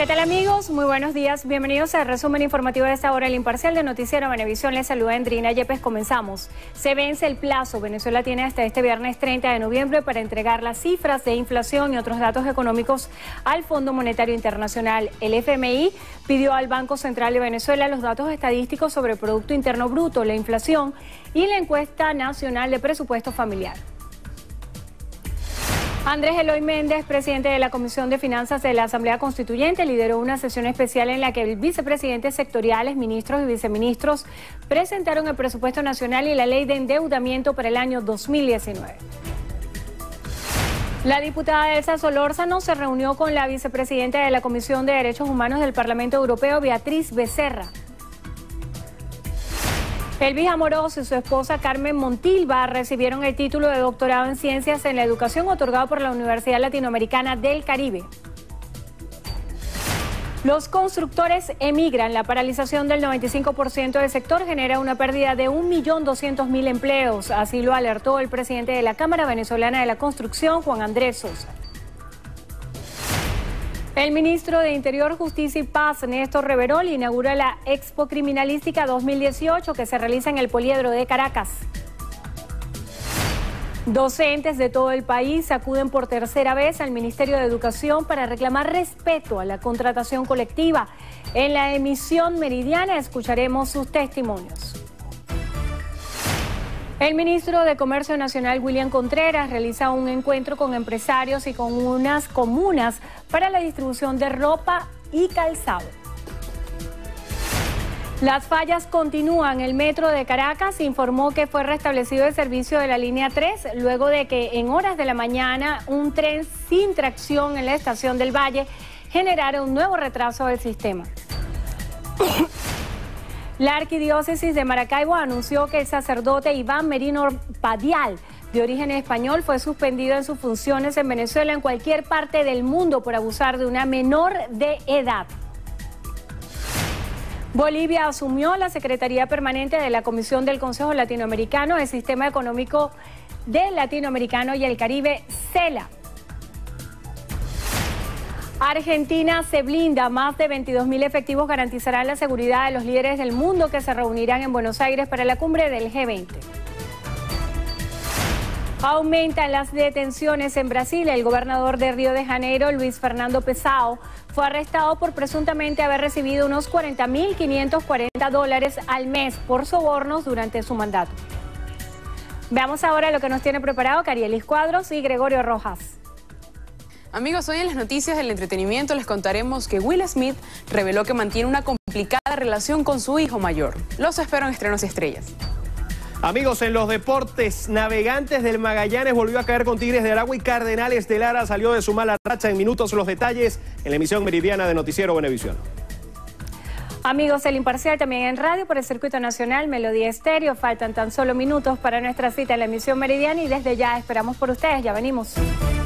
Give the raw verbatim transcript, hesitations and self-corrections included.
¿Qué tal, amigos? Muy buenos días. Bienvenidos al resumen informativo de esta hora, el imparcial de Noticiero Venevisión. Les saluda Andrina Yepes. Comenzamos. Se vence el plazo. Venezuela tiene hasta este viernes treinta de noviembre para entregar las cifras de inflación y otros datos económicos al Fondo Monetario Internacional. El F M I pidió al Banco Central de Venezuela los datos estadísticos sobre el Producto Interno Bruto, la inflación y la encuesta nacional de presupuesto familiar. Andrés Eloy Méndez, presidente de la Comisión de Finanzas de la Asamblea Constituyente, lideró una sesión especial en la que el vicepresidentes sectoriales, ministros y viceministros presentaron el presupuesto nacional y la ley de endeudamiento para el año dos mil diecinueve. La diputada Elsa Solórzano se reunió con la vicepresidenta de la Comisión de Derechos Humanos del Parlamento Europeo, Beatriz Becerra. Elvis Amorós y su esposa Carmen Montilva recibieron el título de doctorado en Ciencias en la Educación otorgado por la Universidad Latinoamericana del Caribe. Los constructores emigran. La paralización del noventa y cinco por ciento del sector genera una pérdida de un millón doscientos mil empleos. Así lo alertó el presidente de la Cámara Venezolana de la Construcción, Juan Andrés Sosa. El ministro de Interior, Justicia y Paz, Néstor Reverol, inaugura la Expo Criminalística dos mil dieciocho que se realiza en el Poliedro de Caracas. Docentes de todo el país acuden por tercera vez al Ministerio de Educación para reclamar respeto a la contratación colectiva. En la emisión meridiana escucharemos sus testimonios. El ministro de Comercio Nacional, William Contreras, realiza un encuentro con empresarios y con unas comunas para la distribución de ropa y calzado. Las fallas continúan. El Metro de Caracas informó que fue restablecido el servicio de la línea tres luego de que en horas de la mañana un tren sin tracción en la estación del Valle generara un nuevo retraso del sistema. La Arquidiócesis de Maracaibo anunció que el sacerdote Iván Merino Padial, de origen español, fue suspendido en sus funciones en Venezuela en cualquier parte del mundo por abusar de una menor de edad. Bolivia asumió la Secretaría Permanente de la Comisión del Consejo Latinoamericano del Sistema Económico del Latinoamericano y el Caribe, CELA. Argentina se blinda. Más de veintidós mil efectivos garantizarán la seguridad de los líderes del mundo que se reunirán en Buenos Aires para la cumbre del G veinte. Aumentan las detenciones en Brasil. El gobernador de Río de Janeiro, Luis Fernando Pezao, fue arrestado por presuntamente haber recibido unos cuarenta mil quinientos cuarenta dólares al mes por sobornos durante su mandato. Veamos ahora lo que nos tiene preparado Carielis Cuadros y Gregorio Rojas. Amigos, hoy en las noticias del entretenimiento les contaremos que Will Smith reveló que mantiene una complicada relación con su hijo mayor. Los espero en Estrenos y Estrellas. Amigos, en los deportes, Navegantes del Magallanes volvió a caer con Tigres de Aragua y Cardenales de Lara salió de su mala racha. En minutos los detalles en la emisión meridiana de Noticiero Venevisión. Amigos, el imparcial también en radio por el Circuito Nacional, Melodía Estéreo. Faltan tan solo minutos para nuestra cita en la emisión meridiana y desde ya esperamos por ustedes. Ya venimos.